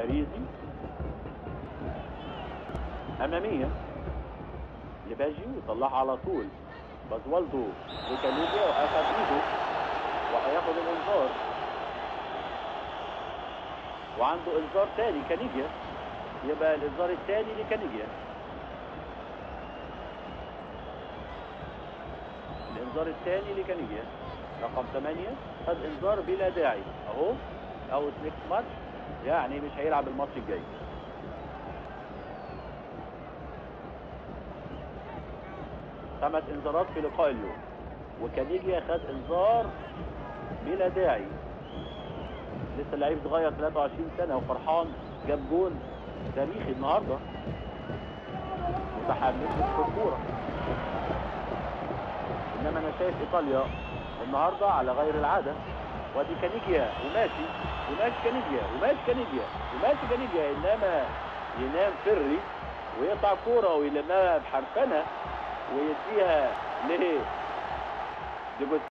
باريزي اماميه لباجي وطلعها على طول. بازوالدو لكانيجيا واخذ ايده وهياخد الانذار، وعنده انذار تاني كانيجيا، يبقى الانذار الثاني لكانيجيا. الانذار الثاني لكانيجيا رقم 8 خد انذار بلا داعي اهو، اوت نيكست ماتش، يعني مش هيلعب الماتش الجاي. خمس انذارات في لقاء اليوم، وكانيجيا خد انذار بلا داعي. لسه لعيب صغير 23 سنه وفرحان، جاب جول تاريخي النهارده، متحمس في الكوره. انما انا شايف ايطاليا النهارده على غير العاده. وادي كانيجيا وماشي كانيجيا وماشي كانيجيا، انما ينام فري ويقطع كوره ويلمها بحرفنه ويديها ليه